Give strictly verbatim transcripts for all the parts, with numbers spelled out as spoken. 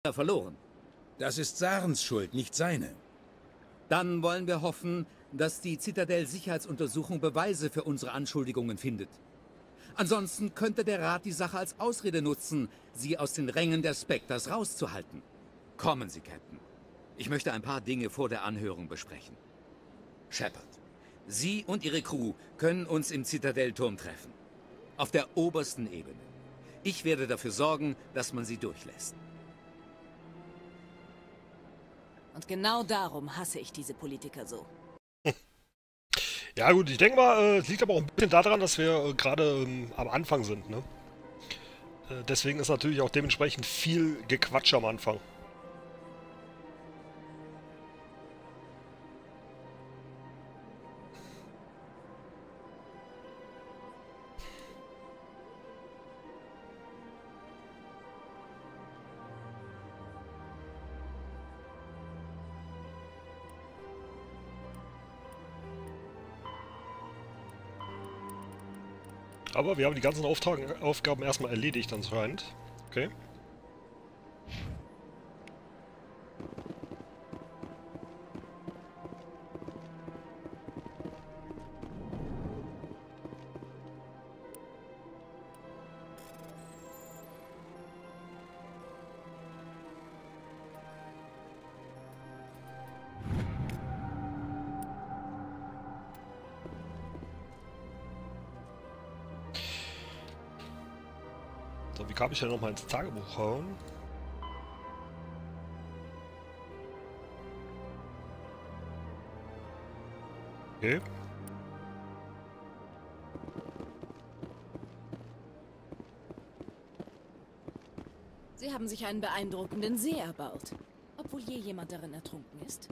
verloren. Das ist Sarens Schuld, nicht seine. Dann wollen wir hoffen, dass die Zitadel-Sicherheitsuntersuchung Beweise für unsere Anschuldigungen findet. Ansonsten könnte der Rat die Sache als Ausrede nutzen, sie aus den Rängen der Spectres rauszuhalten. Kommen Sie, Captain. Ich möchte ein paar Dinge vor der Anhörung besprechen. Shepard, Sie und Ihre Crew können uns im Zitadellturm treffen. Auf der obersten Ebene. Ich werde dafür sorgen, dass man sie durchlässt. Und genau darum hasse ich diese Politiker so. Ja gut, ich denke mal, äh, es liegt aber auch ein bisschen daran, dass wir äh, gerade ähm, am Anfang sind, ne? Äh, deswegen ist natürlich auch dementsprechend viel Gequatsch am Anfang. Aber wir haben die ganzen Auftragen, Aufgaben erstmal erledigt anscheinend. Okay. So, wie kann ich ja nochmal ins Tagebuch hauen? Okay. Sie haben sich einen beeindruckenden See erbaut. Obwohl je jemand darin ertrunken ist.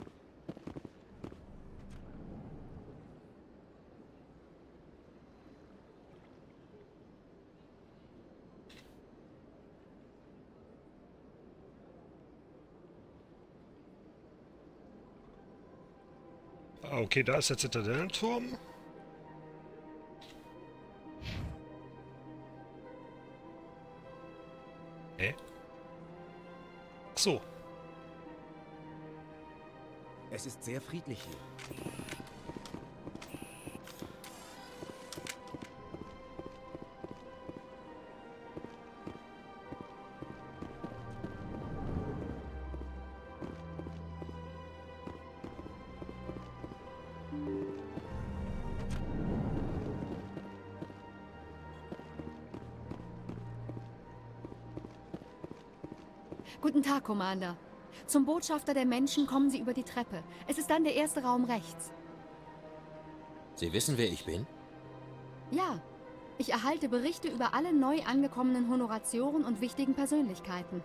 Okay, da ist der Zitadellenturm. Hä? Ach so. Es ist sehr friedlich hier. Guten Tag, Commander. Zum Botschafter der Menschen kommen Sie über die Treppe. Es ist dann der erste Raum rechts. Sie wissen, wer ich bin? Ja. Ich erhalte Berichte über alle neu angekommenen Honoratioren und wichtigen Persönlichkeiten.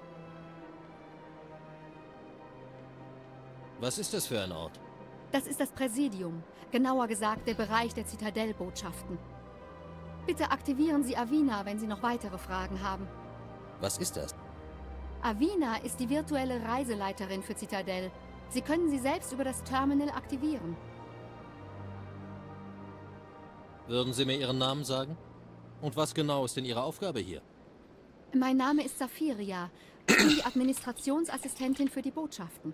Was ist das für ein Ort? Das ist das Präsidium. Genauer gesagt, der Bereich der Zitadellbotschaften. Bitte aktivieren Sie Avina, wenn Sie noch weitere Fragen haben. Was ist das? Avina ist die virtuelle Reiseleiterin für Zitadell. Sie können sie selbst über das Terminal aktivieren. Würden Sie mir Ihren Namen sagen? Und was genau ist denn Ihre Aufgabe hier? Mein Name ist Safiria. Ich bin die Administrationsassistentin für die Botschaften.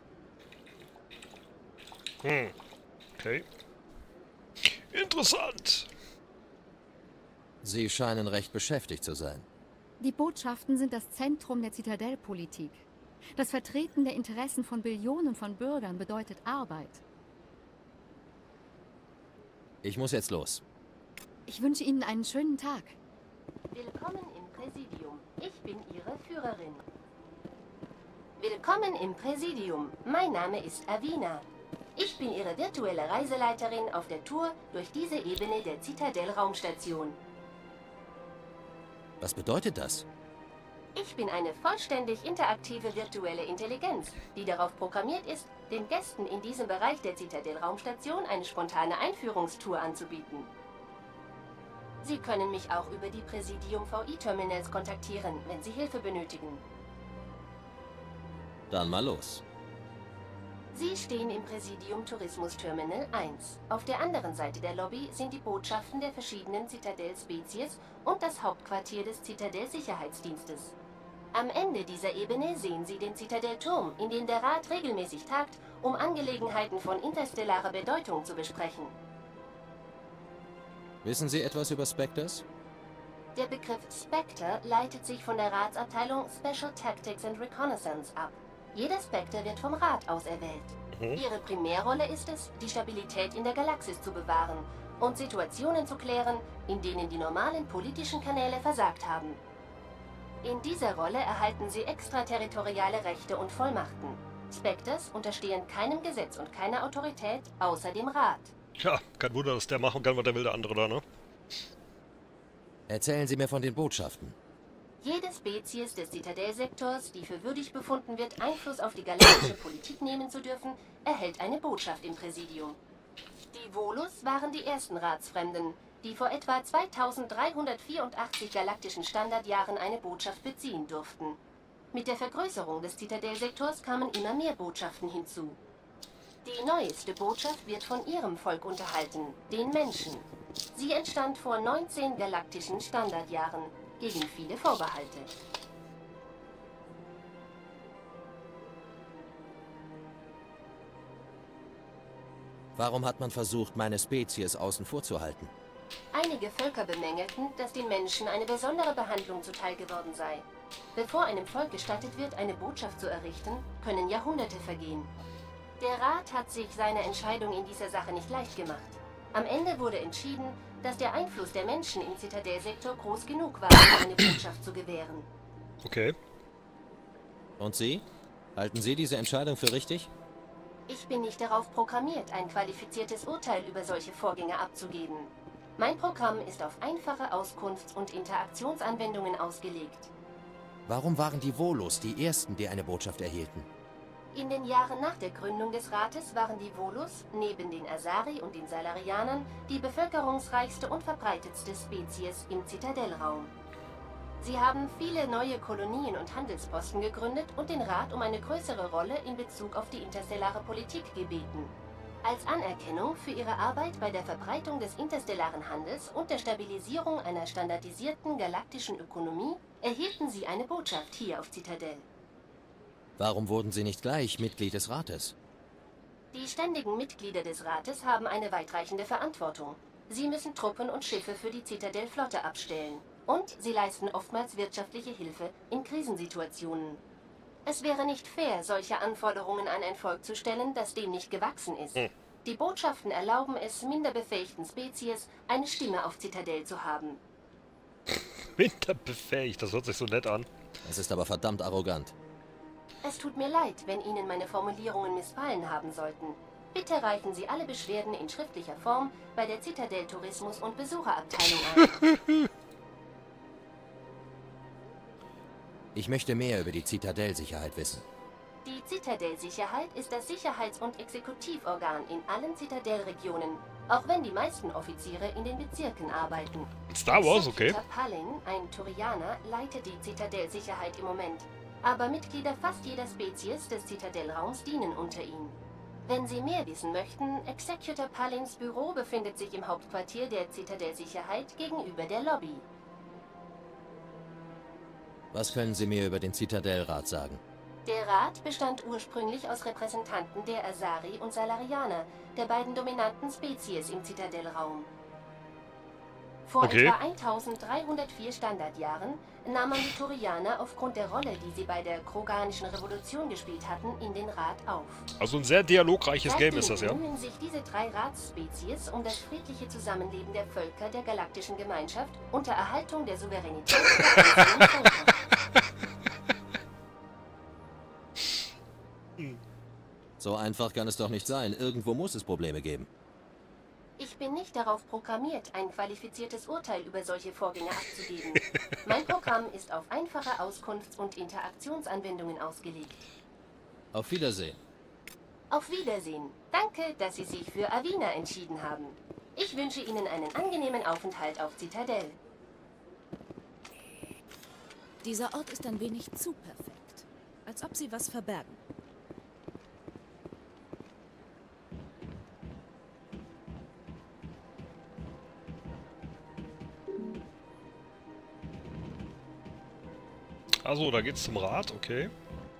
Hm. Okay. Interessant. Sie scheinen recht beschäftigt zu sein. Die Botschaften sind das Zentrum der Zitadellpolitik. Das Vertreten der Interessen von Billionen von Bürgern bedeutet Arbeit. Ich muss jetzt los. Ich wünsche Ihnen einen schönen Tag. Willkommen im Präsidium. Ich bin Ihre Führerin. Willkommen im Präsidium. Mein Name ist Avina. Ich bin Ihre virtuelle Reiseleiterin auf der Tour durch diese Ebene der Zitadell-Raumstation. Was bedeutet das? Ich bin eine vollständig interaktive virtuelle Intelligenz, die darauf programmiert ist, den Gästen in diesem Bereich der Zitadell-Raumstation eine spontane Einführungstour anzubieten. Sie können mich auch über die Präsidium-V I-Terminals kontaktieren, wenn Sie Hilfe benötigen. Dann mal los. Sie stehen im Präsidium Tourismus Terminal eins. Auf der anderen Seite der Lobby sind die Botschaften der verschiedenen Zitadell-Spezies und das Hauptquartier des Zitadell-Sicherheitsdienstes. Am Ende dieser Ebene sehen Sie den Zitadellturm, in dem der Rat regelmäßig tagt, um Angelegenheiten von interstellarer Bedeutung zu besprechen. Wissen Sie etwas über Spectres? Der Begriff Spectre leitet sich von der Ratsabteilung Special Tactics and Reconnaissance ab. Jeder Spectre wird vom Rat auserwählt. Mhm. Ihre Primärrolle ist es, die Stabilität in der Galaxis zu bewahren und Situationen zu klären, in denen die normalen politischen Kanäle versagt haben. In dieser Rolle erhalten sie extraterritoriale Rechte und Vollmachten. Spectres unterstehen keinem Gesetz und keiner Autorität außer dem Rat. Ja, kein Wunder, dass der machen kann, was der will, der andere da, ne? Erzählen Sie mir von den Botschaften. Jede Spezies des Zitadellsektors, die für würdig befunden wird, Einfluss auf die galaktische Politik nehmen zu dürfen, erhält eine Botschaft im Präsidium. Die Volus waren die ersten Ratsfremden, die vor etwa zweitausenddreihundertvierundachtzig galaktischen Standardjahren eine Botschaft beziehen durften. Mit der Vergrößerung des Zitadellsektors kamen immer mehr Botschaften hinzu. Die neueste Botschaft wird von ihrem Volk unterhalten, den Menschen. Sie entstand vor neunzehn galaktischen Standardjahren, gegen viele Vorbehalte. Warum hat man versucht, meine Spezies außen vor zu halten? Einige Völker bemängelten, dass den Menschen eine besondere Behandlung zuteil geworden sei. Bevor einem Volk gestattet wird, eine Botschaft zu errichten, können Jahrhunderte vergehen. Der Rat hat sich seine Entscheidung in dieser Sache nicht leicht gemacht. Am Ende wurde entschieden, dass der Einfluss der Menschen im Zitadellsektor groß genug war, um eine Botschaft zu gewähren. Okay. Und Sie? Halten Sie diese Entscheidung für richtig? Ich bin nicht darauf programmiert, ein qualifiziertes Urteil über solche Vorgänge abzugeben. Mein Programm ist auf einfache Auskunfts- und Interaktionsanwendungen ausgelegt. Warum waren die Volus die ersten, die eine Botschaft erhielten? In den Jahren nach der Gründung des Rates waren die Volus, neben den Asari und den Salarianern, die bevölkerungsreichste und verbreitetste Spezies im Zitadellraum. Sie haben viele neue Kolonien und Handelsposten gegründet und den Rat um eine größere Rolle in Bezug auf die interstellare Politik gebeten. Als Anerkennung für ihre Arbeit bei der Verbreitung des interstellaren Handels und der Stabilisierung einer standardisierten galaktischen Ökonomie erhielten sie eine Botschaft hier auf Zitadell. Warum wurden Sie nicht gleich Mitglied des Rates? Die ständigen Mitglieder des Rates haben eine weitreichende Verantwortung. Sie müssen Truppen und Schiffe für die Zitadellflotte abstellen. Und sie leisten oftmals wirtschaftliche Hilfe in Krisensituationen. Es wäre nicht fair, solche Anforderungen an ein Volk zu stellen, das dem nicht gewachsen ist. Hm. Die Botschaften erlauben es minder befähigten Spezies, eine Stimme auf Zitadell zu haben. Minder befähigt, das hört sich so nett an. Das ist aber verdammt arrogant. Es tut mir leid, wenn Ihnen meine Formulierungen missfallen haben sollten. Bitte reichen Sie alle Beschwerden in schriftlicher Form bei der Zitadell Tourismus- und Besucherabteilung ein. Ich möchte mehr über die Zitadell-Sicherheit wissen. Die Zitadell-Sicherheit ist das Sicherheits- und Exekutivorgan in allen Zitadell-Regionen, auch wenn die meisten Offiziere in den Bezirken arbeiten. Star Wars, okay. Executor Pallin, ein Turianer, leitet die Zitadell-Sicherheit im Moment. Aber Mitglieder fast jeder Spezies des Zitadellraums dienen unter ihm. Wenn Sie mehr wissen möchten, Executor Pallins Büro befindet sich im Hauptquartier der Zitadell-Sicherheit gegenüber der Lobby. Was können Sie mir über den Zitadellrat sagen? Der Rat bestand ursprünglich aus Repräsentanten der Asari und Salarianer, der beiden dominanten Spezies im Zitadellraum. Vor Okay. etwa eintausenddreihundertvier Standardjahren nahm man die Turianer aufgrund der Rolle, die sie bei der Kroganischen Revolution gespielt hatten, in den Rat auf. Also ein sehr dialogreiches Seitdem Game ist das, ja? bemühen sich diese drei Ratsspezies um das friedliche Zusammenleben der Völker der galaktischen Gemeinschaft unter Erhaltung der Souveränität der einzelnen Völker. So einfach kann es doch nicht sein. Irgendwo muss es Probleme geben. Ich bin nicht darauf programmiert, ein qualifiziertes Urteil über solche Vorgänge abzugeben. Mein Programm ist auf einfache Auskunfts- und Interaktionsanwendungen ausgelegt. Auf Wiedersehen. Auf Wiedersehen. Danke, dass Sie sich für Avina entschieden haben. Ich wünsche Ihnen einen angenehmen Aufenthalt auf Zitadell. Dieser Ort ist ein wenig zu perfekt. Als ob sie was verbergen. Also, da geht's zum Rat, okay.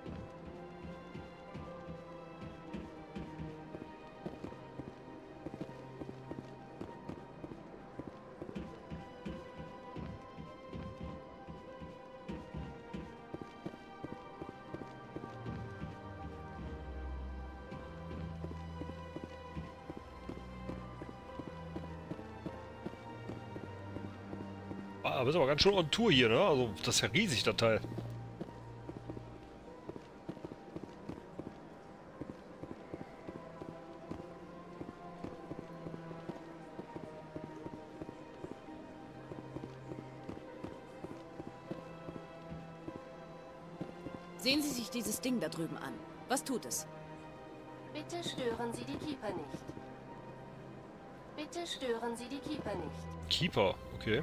Ah, wir sind aber ganz schön on Tour hier, ne? Also, das ist ja riesig, der Teil. Sehen Sie sich dieses Ding da drüben an. Was tut es? Bitte stören Sie die Keeper nicht. Bitte stören Sie die Keeper nicht. Keeper, okay.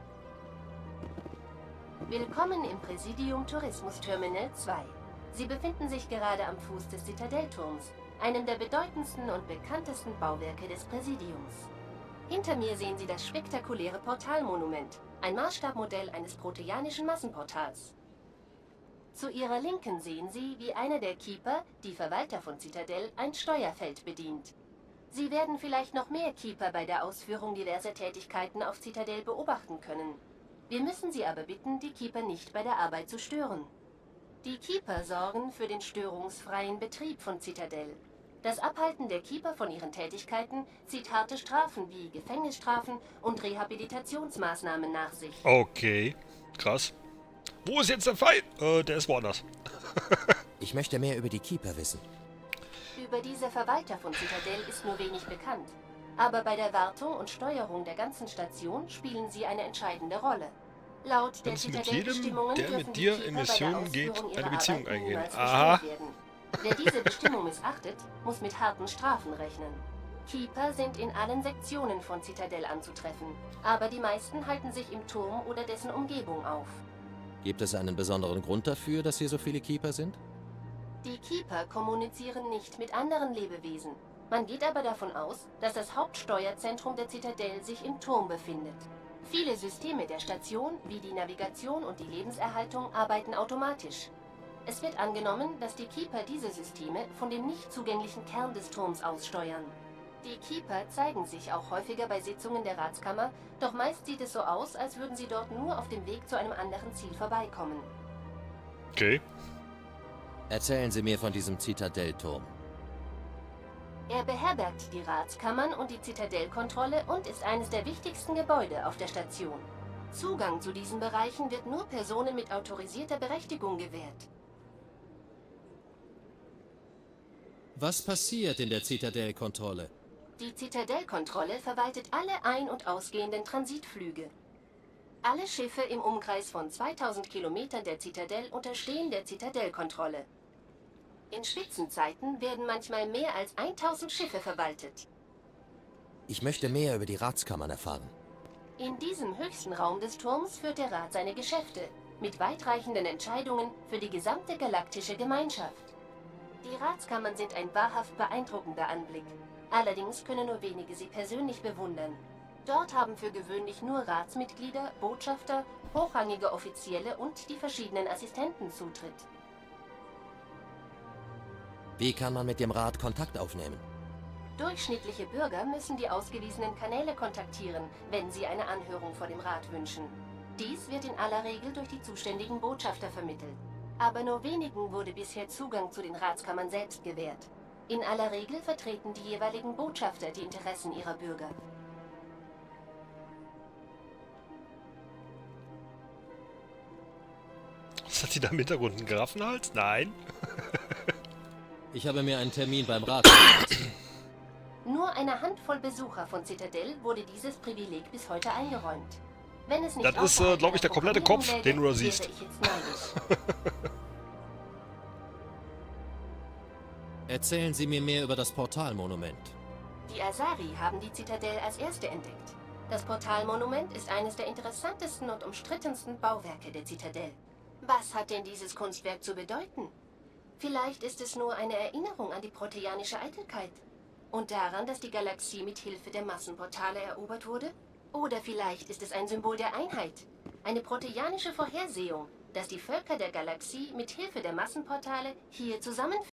Willkommen im Präsidium Tourismus Terminal zwei. Sie befinden sich gerade am Fuß des Zitadellturms, einem der bedeutendsten und bekanntesten Bauwerke des Präsidiums. Hinter mir sehen Sie das spektakuläre Portalmonument, ein Maßstabmodell eines proteanischen Massenportals. Zu Ihrer Linken sehen Sie, wie einer der Keeper, die Verwalter von Citadel, ein Steuerfeld bedient. Sie werden vielleicht noch mehr Keeper bei der Ausführung diverser Tätigkeiten auf Citadel beobachten können. Wir müssen Sie aber bitten, die Keeper nicht bei der Arbeit zu stören. Die Keeper sorgen für den störungsfreien Betrieb von Citadel. Das Abhalten der Keeper von ihren Tätigkeiten zieht harte Strafen wie Gefängnisstrafen und Rehabilitationsmaßnahmen nach sich. Okay, krass. Wo ist jetzt der Feind? Äh, der ist woanders. Ich möchte mehr über die Keeper wissen. Über diese Verwalter von Citadel ist nur wenig bekannt. Aber bei der Wartung und Steuerung der ganzen Station spielen sie eine entscheidende Rolle. Laut der Kannst du mit Citadel-Bestimmungen jedem, der dürfen mit die dir Keeper in bei der Missionen geht, Ausführung eine ihrer Beziehung Arbeit eingehen. niemals Aha. bestraft werden. Wer diese Bestimmung missachtet, muss mit harten Strafen rechnen. Keeper sind in allen Sektionen von Citadel anzutreffen, aber die meisten halten sich im Turm oder dessen Umgebung auf. Gibt es einen besonderen Grund dafür, dass hier so viele Keeper sind? Die Keeper kommunizieren nicht mit anderen Lebewesen. Man geht aber davon aus, dass das Hauptsteuerzentrum der Zitadel sich im Turm befindet. Viele Systeme der Station, wie die Navigation und die Lebenserhaltung, arbeiten automatisch. Es wird angenommen, dass die Keeper diese Systeme von dem nicht zugänglichen Kern des Turms aus steuern. Die Keeper zeigen sich auch häufiger bei Sitzungen der Ratskammer, doch meist sieht es so aus, als würden sie dort nur auf dem Weg zu einem anderen Ziel vorbeikommen. Okay. Erzählen Sie mir von diesem Zitadellturm. Er beherbergt die Ratskammern und die Zitadellkontrolle und ist eines der wichtigsten Gebäude auf der Station. Zugang zu diesen Bereichen wird nur Personen mit autorisierter Berechtigung gewährt. Was passiert in der Zitadellkontrolle? Die Zitadellkontrolle verwaltet alle ein- und ausgehenden Transitflüge. Alle Schiffe im Umkreis von zweitausend Kilometern der Zitadel unterstehen der Zitadellkontrolle. In Spitzenzeiten werden manchmal mehr als tausend Schiffe verwaltet. Ich möchte mehr über die Ratskammern erfahren. In diesem höchsten Raum des Turms führt der Rat seine Geschäfte, mit weitreichenden Entscheidungen für die gesamte galaktische Gemeinschaft. Die Ratskammern sind ein wahrhaft beeindruckender Anblick. Allerdings können nur wenige sie persönlich bewundern. Dort haben für gewöhnlich nur Ratsmitglieder, Botschafter, hochrangige Offizielle und die verschiedenen Assistenten Zutritt. Wie kann man mit dem Rat Kontakt aufnehmen? Durchschnittliche Bürger müssen die ausgewiesenen Kanäle kontaktieren, wenn sie eine Anhörung vor dem Rat wünschen. Dies wird in aller Regel durch die zuständigen Botschafter vermittelt. Aber nur wenigen wurde bisher Zugang zu den Ratskammern selbst gewährt. In aller Regel vertreten die jeweiligen Botschafter die Interessen ihrer Bürger. Was hat sie da im Hintergrund? Einen Giraffenhals? Nein. Ich habe mir einen Termin beim Rat gemacht. Nur einer Handvoll Besucher von Citadel wurde dieses Privileg bis heute eingeräumt. Wenn es nicht Das ist, äh, glaube ich, der komplette Kopf, läge, den du da wäre siehst. ich jetzt neidisch. Erzählen Sie mir mehr über das Portalmonument. Die Asari haben die Zitadel als erste entdeckt. Das Portalmonument ist eines der interessantesten und umstrittensten Bauwerke der Zitadel. Was hat denn dieses Kunstwerk zu bedeuten? Vielleicht ist es nur eine Erinnerung an die proteanische Eitelkeit und daran, dass die Galaxie mit Hilfe der Massenportale erobert wurde? Oder vielleicht ist es ein Symbol der Einheit, eine proteanische Vorhersehung, dass die Völker der Galaxie mit Hilfe der Massenportale hier zusammenfinden.